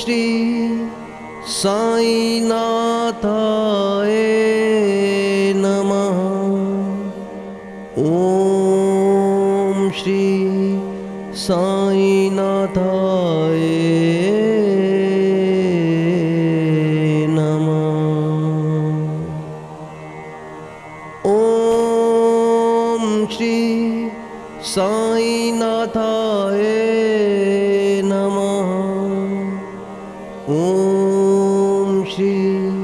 श्री साईनाथाय नमः। ओम श्री साईनाथाय नमः। ओम श्री साईनाथाय नमः। ओम श्री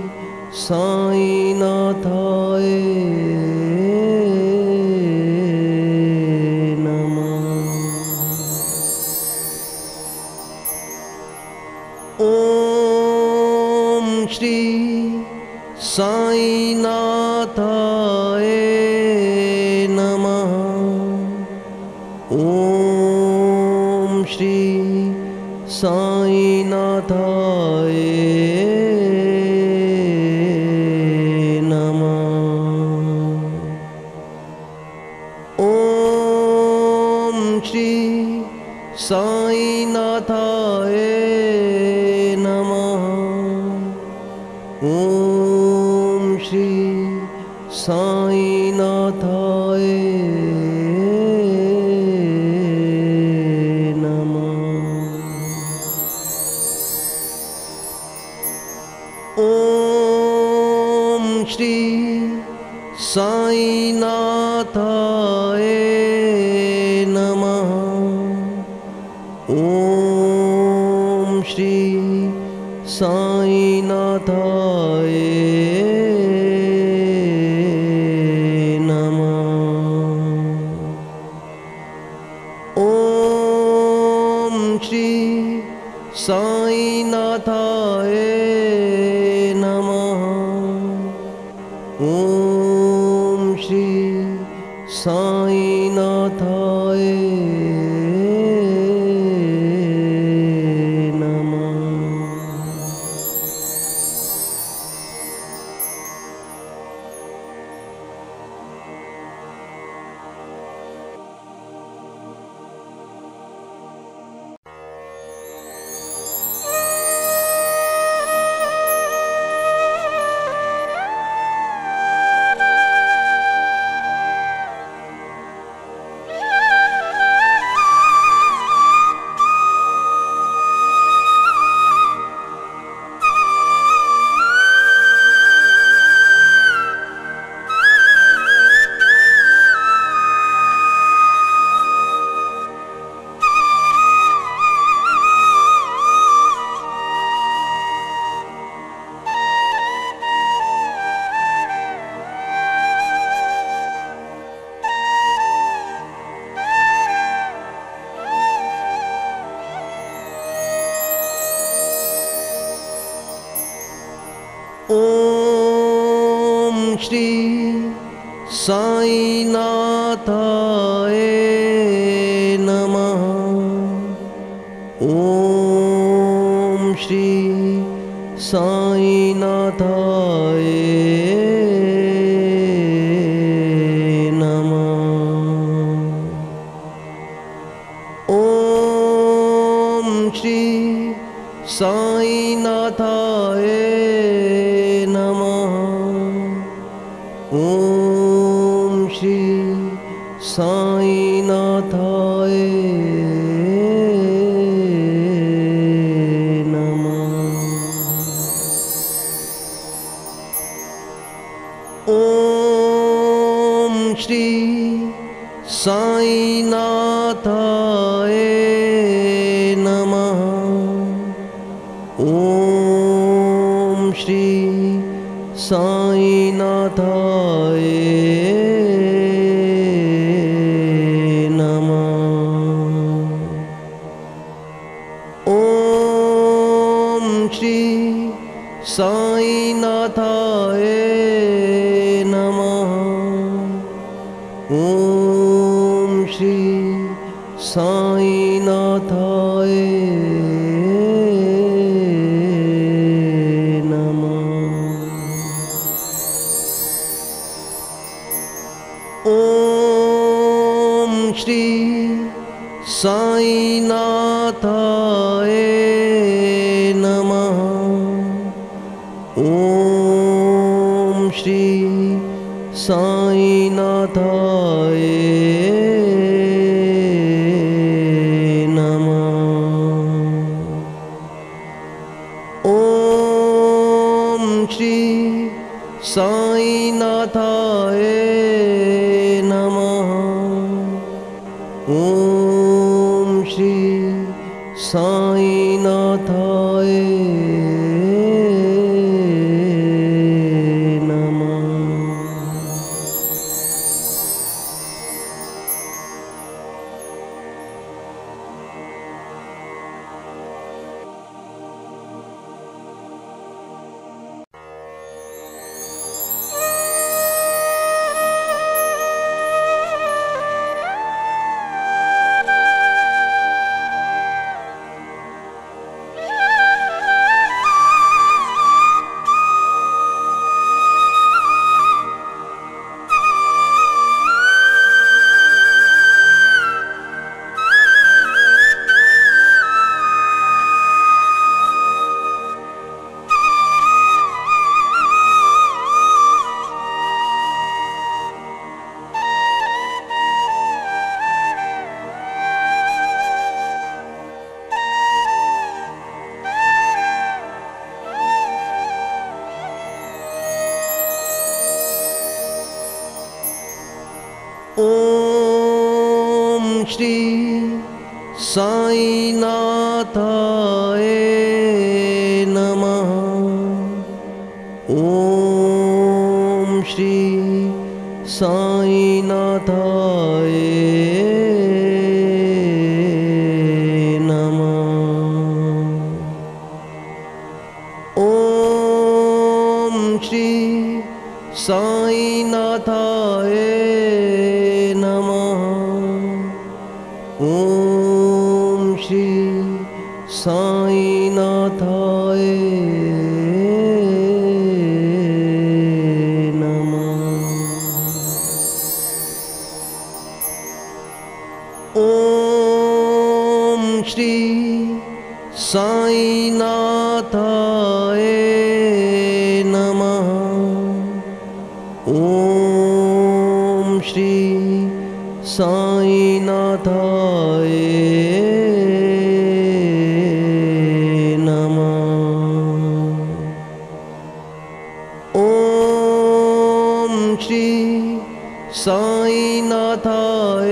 साईनाथाय नमः। ओम श्री साईनाथाय नमः। ओम श्री साईनाथाय नमः। ओम श्री साईनाथाय नमः। ओम श्री साईनाथाय ओम श्री साईनाथाय नमः। ओम श्री साईनाथाय नमः। ओम श्री साईनाथाय नमः। ओम श्री साईनाथाय ओम श्री साईनाथाय नमः। ओम श्री साईनाथाय नमः। ओम श्री साईनाथाय नमः। ओम श्री साईनाथाय नमः। ओम श्री साईनाथाय नमः। ओम श्री साईनाथाय नमः। ओम श्री साईनाथाय नमः। ओम श्री साईनाथाय ओम श्री साईनाथाय नमः। ॐ श्री साईनाथाय नमः। ॐ श्री साईनाथाय नमः। ॐ श्री साईनाथाय नमः। ॐ श्री साईनाथाय नमः। ॐ श्री साईनाथाय नमः। ॐ श्री साईनाथाय नमः। ॐ श्री साईनाथाय नमः। ॐ श्री साईनाथाय नमः। ॐ श्री साईनाथाय नमः। ॐ श्री साईनाथाय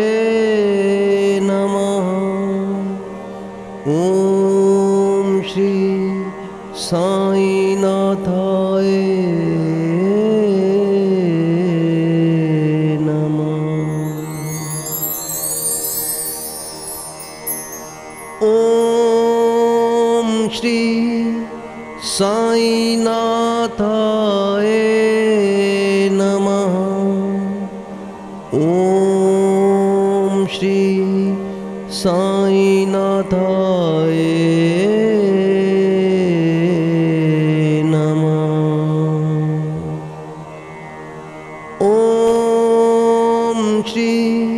नमः। ॐ श्री साईनाथाय ॐ श्री साईनाथाय नमः। ॐ श्री साईनाथाय नमः। ॐ श्री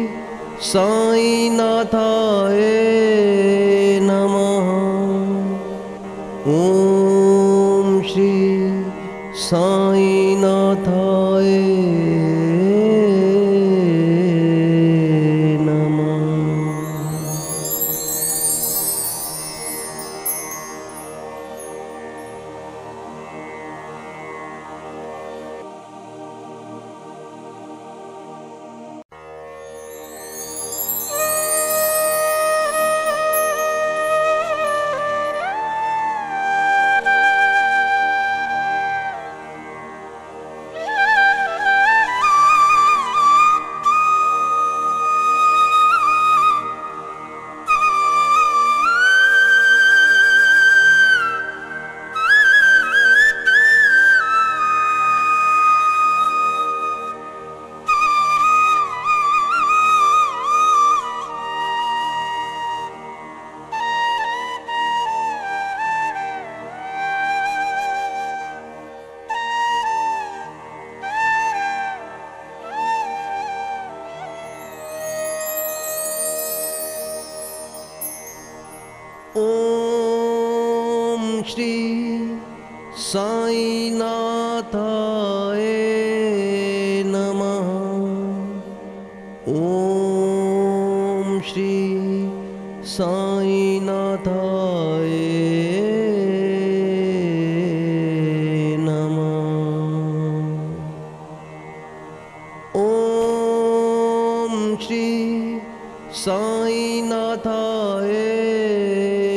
साईनाथाय नमः। ॐ श्री साईनाथाय श्री साईनाथाय नमः। ॐ श्री साईनाथाय नमः। ॐ श्री साईनाथाय